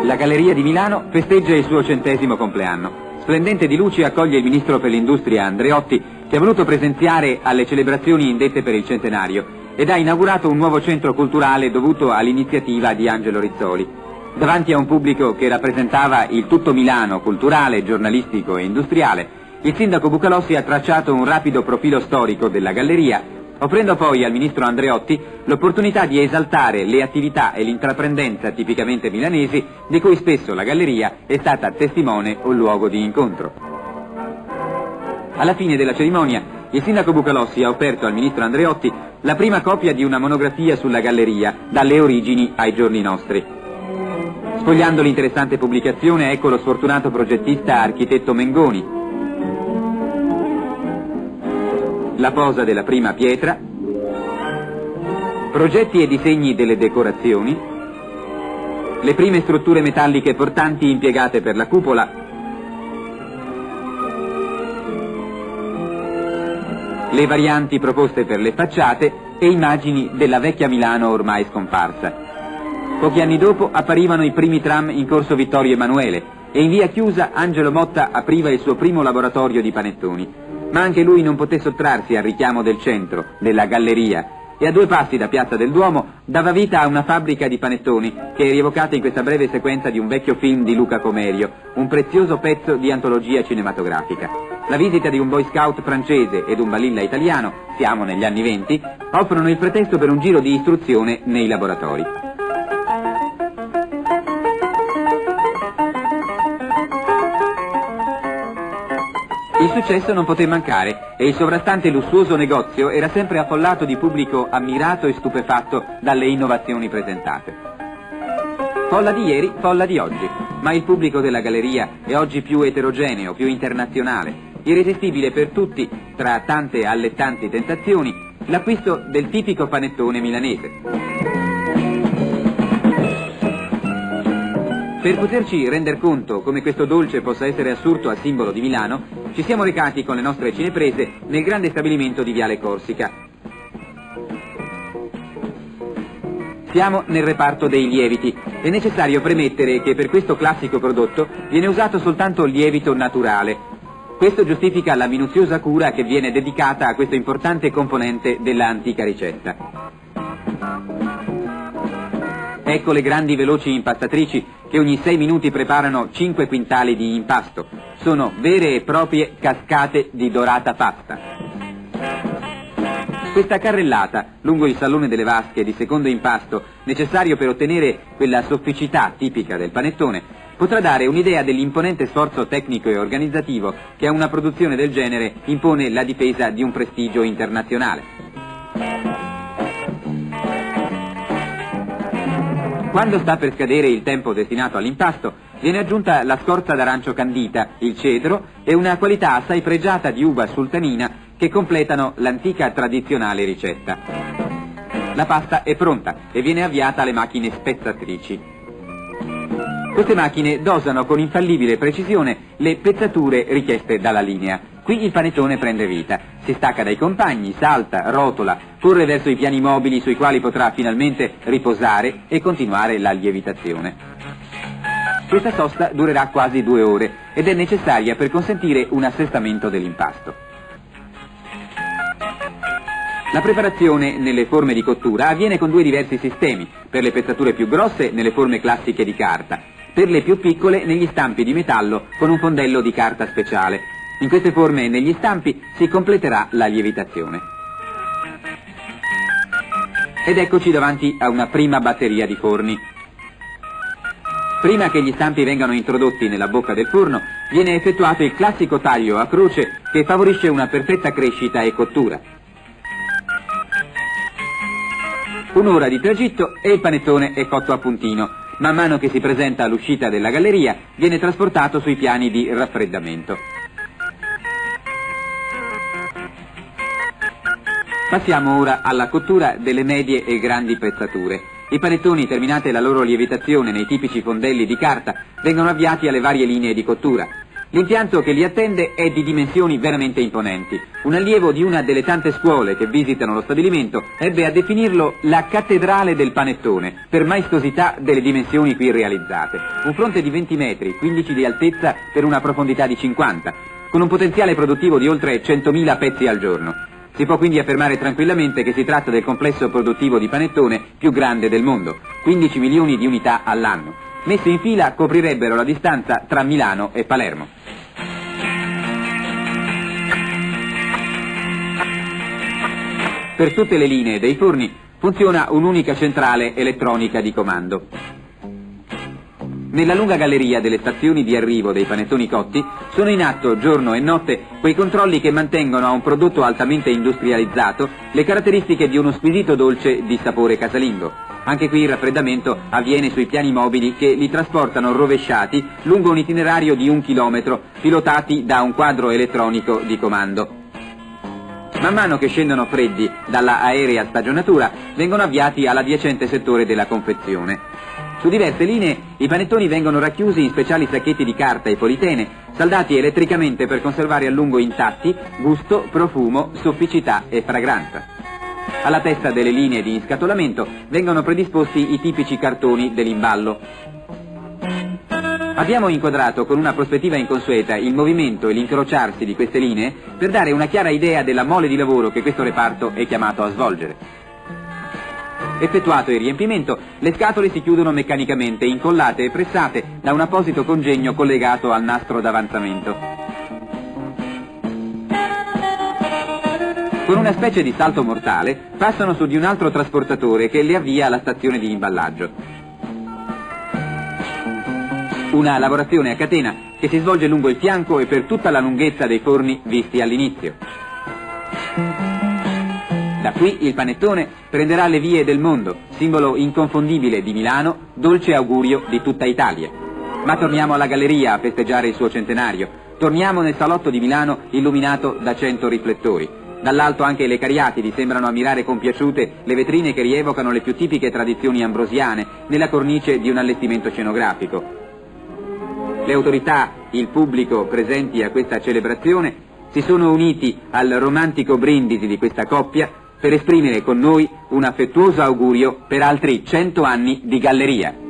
La Galleria di Milano festeggia il suo 100° compleanno. Splendente di luci accoglie il ministro per l'industria Andreotti, che ha voluto presenziare alle celebrazioni indette per il centenario ed ha inaugurato un nuovo centro culturale dovuto all'iniziativa di Angelo Rizzoli. Davanti a un pubblico che rappresentava il tutto Milano culturale, giornalistico e industriale, il sindaco Bucalossi ha tracciato un rapido profilo storico della galleria, offrendo poi al ministro Andreotti l'opportunità di esaltare le attività e l'intraprendenza tipicamente milanesi di cui spesso la galleria è stata testimone o luogo di incontro. Alla fine della cerimonia, il sindaco Bucalossi ha offerto al ministro Andreotti la prima copia di una monografia sulla galleria, dalle origini ai giorni nostri. Sfogliando l'interessante pubblicazione, ecco lo sfortunato progettista architetto Mengoni, la posa della prima pietra, progetti e disegni delle decorazioni, le prime strutture metalliche portanti impiegate per la cupola, le varianti proposte per le facciate e immagini della vecchia Milano ormai scomparsa. Pochi anni dopo apparivano i primi tram in corso Vittorio Emanuele e in via Chiusa Angelo Motta apriva il suo primo laboratorio di panettoni. Ma anche lui non poté sottrarsi al richiamo del centro, della galleria, e a 2 passi da Piazza del Duomo dava vita a una fabbrica di panettoni che è rievocata in questa breve sequenza di un vecchio film di Luca Comerio, un prezioso pezzo di antologia cinematografica. La visita di un boy scout francese ed un balilla italiano, siamo negli anni '20, offrono il pretesto per un giro di istruzione nei laboratori. Il successo non poté mancare e il sovrastante lussuoso negozio era sempre affollato di pubblico ammirato e stupefatto dalle innovazioni presentate. Folla di ieri, folla di oggi, ma il pubblico della galleria è oggi più eterogeneo, più internazionale, irresistibile per tutti, tra tante allettanti tentazioni, l'acquisto del tipico panettone milanese. Per poterci render conto come questo dolce possa essere assurto a simbolo di Milano, ci siamo recati con le nostre cineprese nel grande stabilimento di Viale Corsica. Siamo nel reparto dei lieviti. È necessario premettere che per questo classico prodotto viene usato soltanto lievito naturale. Questo giustifica la minuziosa cura che viene dedicata a questo importante componente della antica ricetta. Ecco le grandi veloci impastatrici che ogni 6 minuti preparano 5 quintali di impasto. Sono vere e proprie cascate di dorata pasta. Questa carrellata lungo il salone delle vasche di secondo impasto, necessario per ottenere quella sofficità tipica del panettone, potrà dare un'idea dell'imponente sforzo tecnico e organizzativo che a una produzione del genere impone la difesa di un prestigio internazionale. Quando sta per scadere il tempo destinato all'impasto, viene aggiunta la scorza d'arancio candita, il cedro e una qualità assai pregiata di uva sultanina che completano l'antica tradizionale ricetta. La pasta è pronta e viene avviata alle macchine spezzatrici. Queste macchine dosano con infallibile precisione le pezzature richieste dalla linea. Qui il panettone prende vita, si stacca dai compagni, salta, rotola, corre verso i piani mobili sui quali potrà finalmente riposare e continuare la lievitazione. Questa sosta durerà quasi 2 ore ed è necessaria per consentire un assestamento dell'impasto. La preparazione nelle forme di cottura avviene con 2 diversi sistemi, per le pezzature più grosse nelle forme classiche di carta, per le più piccole negli stampi di metallo con un fondello di carta speciale. In queste forme e negli stampi si completerà la lievitazione. Ed eccoci davanti a una prima batteria di forni. Prima che gli stampi vengano introdotti nella bocca del forno, viene effettuato il classico taglio a croce che favorisce una perfetta crescita e cottura. Un'ora di tragitto e il panettone è cotto a puntino. Man mano che si presenta all'uscita della galleria, viene trasportato sui piani di raffreddamento. Passiamo ora alla cottura delle medie e grandi pezzature. I panettoni, terminate la loro lievitazione nei tipici fondelli di carta, vengono avviati alle varie linee di cottura. L'impianto che li attende è di dimensioni veramente imponenti. Un allievo di una delle tante scuole che visitano lo stabilimento ebbe a definirlo la cattedrale del panettone, per maestosità delle dimensioni qui realizzate. Un fronte di 20 metri, 15 di altezza per una profondità di 50, con un potenziale produttivo di oltre 100.000 pezzi al giorno. Si può quindi affermare tranquillamente che si tratta del complesso produttivo di panettone più grande del mondo, 15 milioni di unità all'anno. Messe in fila coprirebbero la distanza tra Milano e Palermo. Per tutte le linee dei forni funziona un'unica centrale elettronica di comando. Nella lunga galleria delle stazioni di arrivo dei panettoni cotti sono in atto giorno e notte quei controlli che mantengono a un prodotto altamente industrializzato le caratteristiche di uno squisito dolce di sapore casalingo. Anche qui il raffreddamento avviene sui piani mobili che li trasportano rovesciati lungo un itinerario di 1 chilometro, pilotati da un quadro elettronico di comando. Man mano che scendono freddi dalla aerea stagionatura, vengono avviati all'adiacente settore della confezione. Su diverse linee i panettoni vengono racchiusi in speciali sacchetti di carta e politene, saldati elettricamente per conservare a lungo intatti gusto, profumo, sofficità e fragranza. Alla testa delle linee di inscatolamento vengono predisposti i tipici cartoni dell'imballo. Abbiamo inquadrato con una prospettiva inconsueta il movimento e l'incrociarsi di queste linee per dare una chiara idea della mole di lavoro che questo reparto è chiamato a svolgere. Effettuato il riempimento, le scatole si chiudono meccanicamente, incollate e pressate da un apposito congegno collegato al nastro d'avanzamento. Con una specie di salto mortale passano su di un altro trasportatore che le avvia alla stazione di imballaggio. Una lavorazione a catena che si svolge lungo il fianco e per tutta la lunghezza dei forni visti all'inizio. Da qui il panettone prenderà le vie del mondo, simbolo inconfondibile di Milano, dolce augurio di tutta Italia. Ma torniamo alla galleria a festeggiare il suo centenario. Torniamo nel salotto di Milano illuminato da 100 riflettori. Dall'alto anche le cariatidi sembrano ammirare compiaciute le vetrine che rievocano le più tipiche tradizioni ambrosiane nella cornice di un allestimento scenografico. Le autorità, il pubblico presenti a questa celebrazione si sono uniti al romantico brindisi di questa coppia per esprimere con noi un affettuoso augurio per altri 100 anni di galleria.